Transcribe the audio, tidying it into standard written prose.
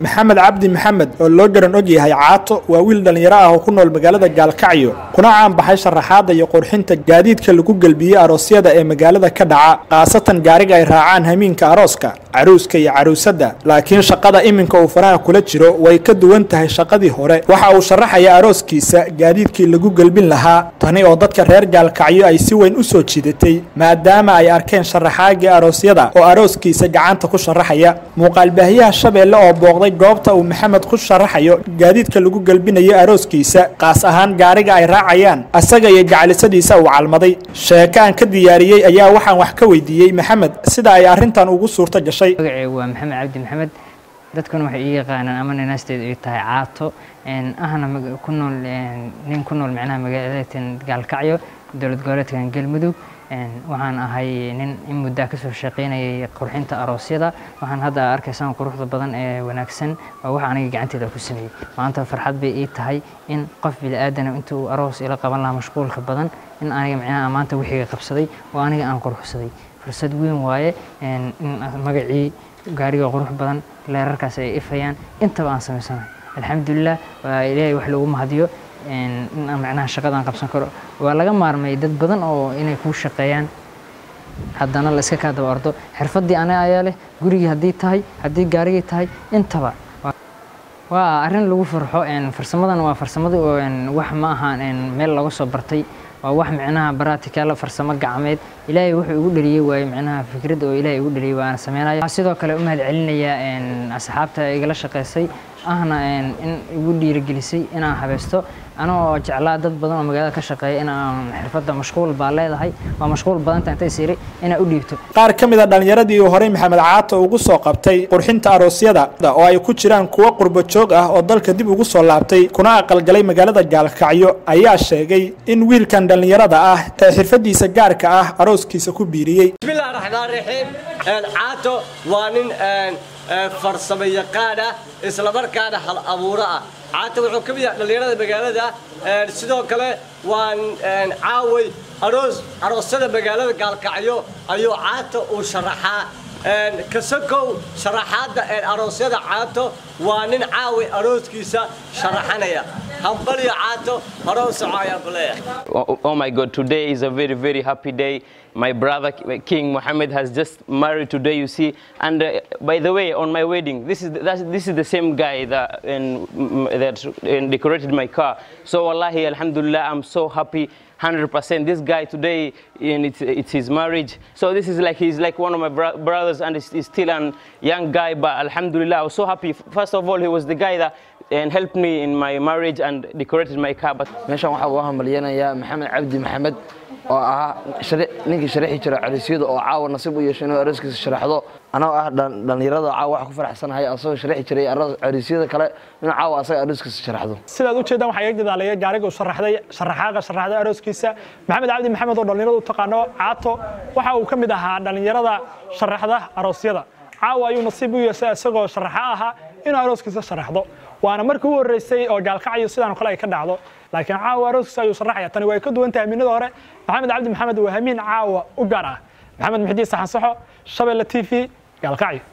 محمد عبدي محمد oo loo garan og yahay Caato waa wiil dhalinyaro ah oo ku nool magaalada Gaalkacyo kuna caan baxay sharaxaada iyo qurxinta gaadiidka lagu galbiyay aroosyada ee magaalada ka dhaca qaasatan gaariga ay raacaan hamiinka arooska caruuska iyo caruusada laakiin shaqada iminka uu faraha kula jiro way ka duwan tahay shaqadii hore waxa uu sharaxaya arooskiisa gaadiidkii lagu galbin lahaa tani oo dadka reer Gaalkacyo ay si weyn u soo jiidatay maadaama ay arkeen sharaxaaga aroosyada oo arooskiisa gacanta ku sharaxaya muuqaal baahiyaha Shabeelle oo booqday goobta uu Maxamed ku sharaxayo gaadiidka lagu galbinayo arooskiisa qaas ahaan gaariga ay raacayaan asaga iyo gacalisadiisa uu calmaday sheekaan ka diyaariyay ayaa waxaan wax ka weydiiyay Maxamed sida ay arintan ugu suurta gashay waa Maxamed Cabdi Maxamed dadkuna waxay ii yaqaanaan ama ninaasteed ay tahay Caato ahna ku nool nin ku nool macnaha magaalada Gaalkacyo dawlad goboleedka Galmudug waxaan ahay nin muddo ka soo shaqeynayay qurxinta aroosyada waxaan hadda arkaysaan quruxda badan ee wanaagsan oo wax aniga gacanteyda ku sameeyay maanta farxad bay ii tahay in qof bini'aadan intuu aroos ila qaban lahaa mashquulka badan in aniga macnaha maanta wixii qabsaday oo aniga aan qurxsaday fursad weyn waaye in magacii gaariga qurux badan leerarkaas ay ifayaan intaba aan sameysanahay alxamdulillah waa ilaahay wax lagu mahadiyo in macnaha shaqadan qabsan karo waa laga maarmay dad badan oo inay ku shaqeeyaan haddana la iska ka daba ordo xirfadii anaga ayaa leh gurigii hadii tahay hadii gaarigii tahay intaba waa arin lagu farxo farsamadan waa farsamada oo wax ma ahaan meel laga soo bartay waa wax macnaha practical farsamo gacmeed ilaahay wuxuu ugu dhaliyay way macnaha fikrad oo ilaahay ugu dhaliyay waan sameeynaa sidoo kale u mahad celinaya asxaabta igala shaqeysay ahna in ugu dhiirigelisay inaan habeesto anoo jeclaa dad badan oo magaalada ka shaqeeya inaan xirfadda mashquul baa leedahay waa mashquul badan inta isiri ina u dhiibto qaar kamid ah dhalinyaradii hore Maxamed Caato ugu soo qabtay qurxinta aroosyada oo ay ku jiraan kuwa qurbo joog ah oo dalka dib ugu soo laabtay kuna aqal galay magaalada Gaalkacyo ayaa sheegay in wiilkan dhalinyarada ah ee xirfadiisa gaarka ah arooskiisa ku biiriyay bismillaahir rahmaanir rahiim Caato waa nin farsamo yaqaan ah isla markaana hal abuur ah Caato wuxuu ka mid yahay dhalinyarada magaalada sidoo kale waan caaway aroosyada magaalada Gaalkacyo ayuu Caato u sharaxaa kasakow sharaxaada aroosyada Caato waa nin caaway arooskiisa sharaxanaya hambaliyo Caato aroos ayaa baleeyahay Oh my God, today is a very happy day. My brother King Mohammed has just married today, you see. And by the way, on my wedding, this is the same guy that decorated my car. So wallahi, alhamdulillah, I'm so happy. 100%. This guy today, it's his marriage. So this is like he's like one of my brothers, and he's still a young guy. But alhamdulillah, I was so happy. First of all, he was the guy that helped me in my marriage and decorated my car. But meeshan waxa uu hambalyeynaya Maxamed Cabdi Maxamed oo ninkii sharaxi jiray aroosyada oo caawa nasiib u yeeshay inuu arooskiisa sharaxdo anoo dhalinyarada caawa wax ku faraxsanahay asoo sharaxi jiray aroosyada kale inuu caawa asaga arooskiisa sharaxdo sidaad u jeedaan waxa ay dadaalaya gaariga uu sharaxaada arooskiisa Maxamed Cabdi Maxamed oo dhalinyarada u taqaano Caato waxa uu kamid ahaa dhalinyarada sharaxda aroosyada caawa ayuu nasiib u yeeshay asagoo sharaxa aha inuu arooskiisa sharaxdo waana markii uu horeysay oo Gaalkacyo sidaan kale ay ka dhacdo laakiin caawa arooskiisa ayuu sharaxaya tani way ka duwan tahay minada hore Maxamed Cabdi Maxamed waa hamiin caawa u gaar ah Maxamed Muxdiin Saxan Saxo Shabeelle TV Gaalkacyo